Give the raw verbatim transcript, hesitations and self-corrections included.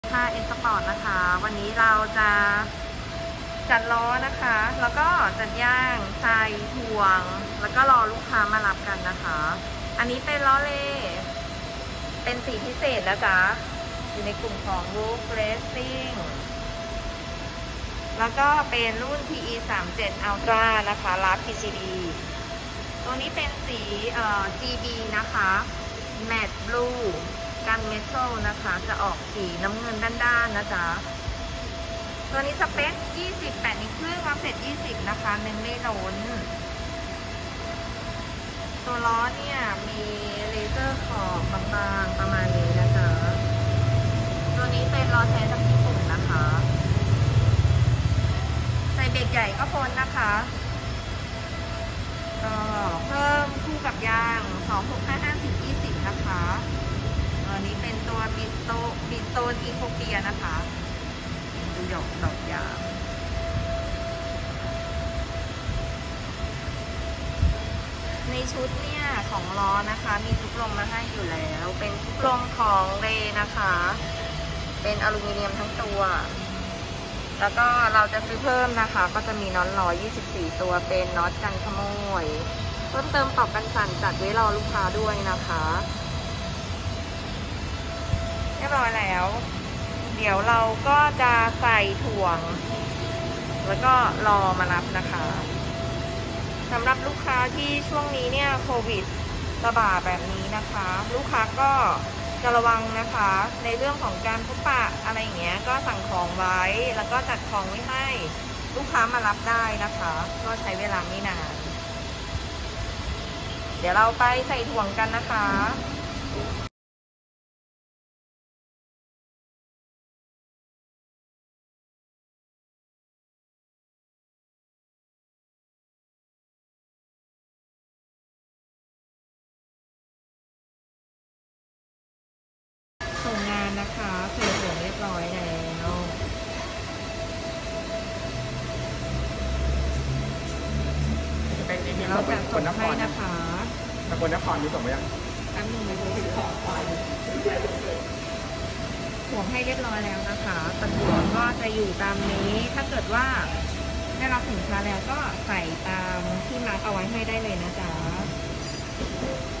ค่ะเอ็นสปอร์ตนะคะวันนี้เราจะจัดล้อนะคะแล้วก็จัดย่างใส่ห่วงแล้วก็รอลูกค้ามารับกันนะคะอันนี้เป็นล้อเล่เป็นสีพิเศษนะจ๊ะอยู่ในกลุ่มของ Roof Racing แล้วก็เป็นรุ่น พี อี สามสิบเจ็ด Ultra นะคะรับ พี ซี ดี ตัวนี้เป็นสีเอ่อ จี บี นะคะ Matte Blue กันเมทัลนะคะจะออกสีน้ำเงินด้านๆนะจ๊ะตัวนี้สเปคยี่สิบแปดนิ้วครึ่งออฟเซ็ตยี่สิบนะคะเน้นไม่ล้นตัวล้อเนี่ยมีเลเซอร์ขอบบางๆประมาณนี้นะจ๊ะตัวนี้เป็นล้อแท้จากญี่ปุ่นนะคะใส่เบรกใหญ่ก็พ้นนะคะก็เพิ่มคู่กับยางสอง หก ห้า ห้า สิบ ยี่สิบนะคะอันนี้เป็นตัวบิสโตบิสโตนอีโคเปียนะคะดูดอกดอกยางในชุดเนี่ยของล้อนะคะมีทุกลมมาให้อยู่แล้วเป็นทุกลมของเรนะคะเป็นอลูมิเนียมทั้งตัวแล้วก็เราจะซื้อเพิ่มนะคะก็จะมีน็อตล้อยี่สิบสี่ตัวเป็นน็อตกันขโมยเพิ่มเติมปลอกกันสั่นจัดไว้รอลูกค้าด้วยนะคะเรียบร้อยแล้วเดี๋ยวเราก็จะใส่ถ่วงแล้วก็รอมารับนะคะสำหรับลูกค้าที่ช่วงนี้เนี่ยโควิดระบาดแบบนี้นะคะลูกค้าก็จะระวังนะคะในเรื่องของการพบปะอะไรอย่างเงี้ยก็สั่งของไว้แล้วก็จัดของไว้ให้ลูกค้ามารับได้นะคะก็ใช้เวลาไม่นานเดี๋ยวเราไปใส่ถ่วงกันนะคะส่งงานนะคะใส่ถ่วงเรียบร้อยแล้วเป็นจริงเดี๋ยวๆเราเราเป็จะนคส่นงนคให้รนะคะแต่คนนครนี่ส่งไปยังแป๊บนึงนะคะถ่วงให้เรียบร้อยแล้วนะคะตะกั่วก็จะอยู่ตามนี้ถ้าเกิดว่าได้รับสินค้าแล้วก็ใส่ตามที่มาร์คเอาไว้ให้ได้เลยนะจ๊ะ